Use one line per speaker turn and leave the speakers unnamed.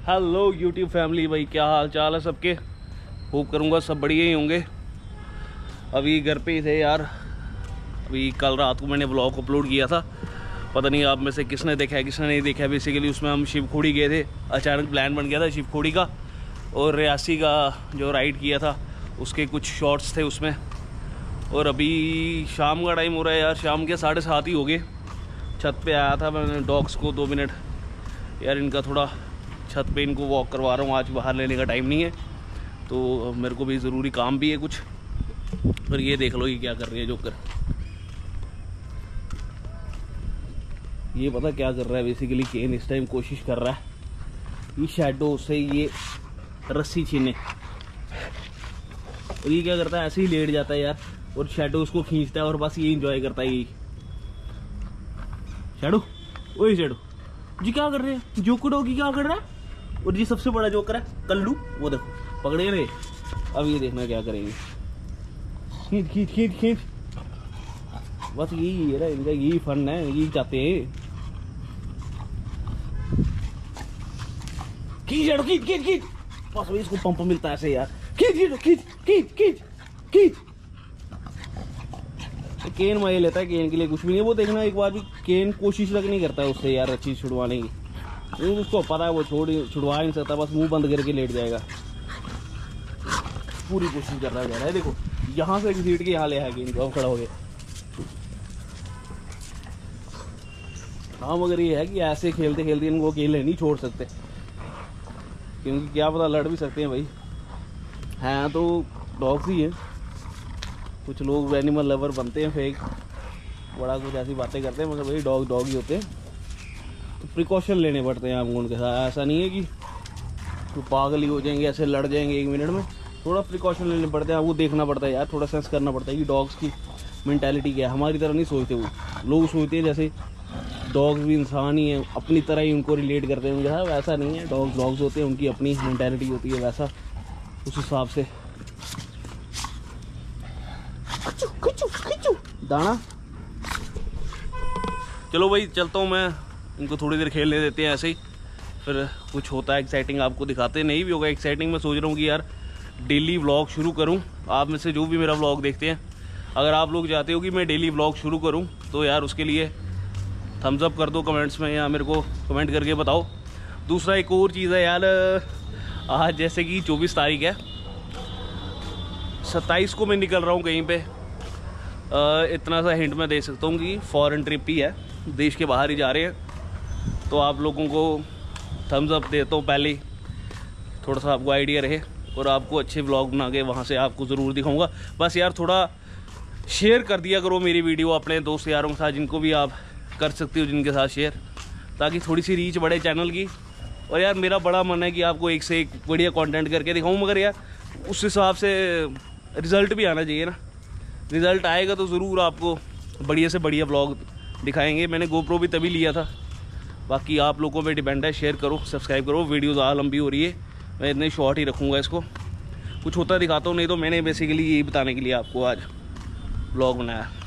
Hello YouTube family, भाई क्या हाल चाल है सबके। होप करूँगा सब बढ़िया ही होंगे। अभी घर पे ही थे यार। अभी कल रात को मैंने ब्लॉग अपलोड किया था, पता नहीं आप में से किसने देखा है किसने नहीं देखा है। बेसिकली उसमें हम शिवखोड़ी गए थे, अचानक प्लान बन गया था शिवखोड़ी का, और रियासी का जो राइड किया था उसके कुछ शॉट्स थे उसमें। और अभी शाम का टाइम हो रहा है यार, शाम के 7:30 ही हो गए। छत पे आया था मैंने डॉग्स को 2 मिनट यार, इनका थोड़ा छत पे इनको वॉक करवा रहा हूँ। आज बाहर लेने का टाइम नहीं है तो मेरे को भी ज़रूरी काम भी है कुछ। और ये देख लो ये क्या कर रही है जोकर। ये पता क्या कर रहा है, बेसिकली केन इस टाइम कोशिश कर रहा है ये शैडो से ये रस्सी छीने। और ये क्या करता है, ऐसे ही लेट जाता है यार और शैडो उसको खींचता है और बस ये इंजॉय करता है। यही शैडो, ओए शैडो जी क्या कर रहे हैं, जोकर डॉगी क्या कर रहा है। और जी सबसे बड़ा जोकर है कल्लू, वो देखो पकड़े रहे। अब ये देखना क्या करेंगे, खींच खींच खींच खींच। बस यही है ना इनका, यही फन है, यही चाहते हैं। खींच शैडो खींच खींच खींच। बस भाई इसको पंप मिलता है ऐसे यार, खींच खींच खींच खींच खींच खींच। केन मजे लेता है, केन के लिए कुछ भी नहीं है। वो देखना एक बार भी केन कोशिश तक नहीं करता है उससे यार चीज छुड़वाने की। उसको पता है वो छुड़वा नहीं सकता, बस मुंह बंद करके लेट जाएगा। पूरी कोशिश कर रहा है। देखो यहाँ से घसीट के यहाँ ले आएगी इनको, अब खड़ा हो गया। हाँ मगर ये है कि ऐसे खेलते खेलते इनको अकेले नहीं छोड़ सकते, क्योंकि क्या पता लड़ भी सकते हैं भाई। हैं तो डॉग्स ही हैं, कुछ लोग एनिमल लवर बनते हैं फेक, बड़ा कुछ ऐसी बातें करते हैं, मगर भाई डॉग ही होते हैं। तो प्रिकॉशन लेने पड़ते हैं आपको उनके साथ। ऐसा नहीं है कि तो पागल ही हो जाएंगे, ऐसे लड़ जाएंगे 1 मिनट में। थोड़ा प्रिकॉशन लेने पड़ते हैं, वो देखना पड़ता है यार, थोड़ा सेंस करना पड़ता है कि डॉग्स की मेंटालिटी क्या है। हमारी तरह नहीं सोचते वो लोग, सोचते हैं जैसे डॉग्स भी इंसान ही हैं, अपनी तरह ही उनको रिलेट करते हैं उनके साथ। वैसा नहीं है, डॉग्स होते हैं, उनकी अपनी मेंटालिटी होती है, वैसा उस हिसाब से। दाना चलो भाई चलता हूँ मैं, इनको थोड़ी देर खेलने देते हैं ऐसे ही, फिर कुछ होता है एक्साइटिंग आपको दिखाते हैं। नहीं भी होगा एक्साइटिंग, मैं सोच रहा हूँ कि यार डेली व्लॉग शुरू करूँ। आप में से जो भी मेरा व्लॉग देखते हैं, अगर आप लोग चाहते हो कि मैं डेली व्लॉग शुरू करूँ तो यार उसके लिए थम्स अप कर दो कमेंट्स में, या मेरे को कमेंट करके बताओ। दूसरा एक और चीज़ है यार, आज जैसे कि 24 तारीख है, 27 को मैं निकल रहा हूँ कहीं पे। इतना सा हिंट मैं दे सकता हूँ कि फॉरेन ट्रिप ही है, देश के बाहर ही जा रहे हैं। तो आप लोगों को थम्स अप देता हूँ पहले ही, थोड़ा सा आपको आइडिया रहे, और आपको अच्छे व्लॉग बना के वहाँ से आपको ज़रूर दिखाऊंगा। बस यार थोड़ा शेयर कर दिया करो मेरी वीडियो अपने दोस्त यारों के साथ, जिनको भी आप कर सकती हो जिनके साथ शेयर, ताकि थोड़ी सी रीच बढ़े चैनल की। और यार मेरा बड़ा मन है कि आपको एक से एक बढ़िया कंटेंट करके दिखाऊं, मगर यार उस हिसाब से रिज़ल्ट भी आना चाहिए ना। रिज़ल्ट आएगा तो ज़रूर आपको बढ़िया से बढ़िया व्लॉग दिखाएंगे। मैंने गोप्रो भी तभी लिया था, बाकी आप लोगों पे डिपेंड है। शेयर करो, सब्सक्राइब करो। वीडियो ज़्यादा लंबी हो रही है, मैं इतने शॉर्ट ही रखूँगा इसको। कुछ होता दिखाता हूँ, नहीं तो मैंने बेसिकली यही बताने के लिए आपको आज व्लॉग बनाया।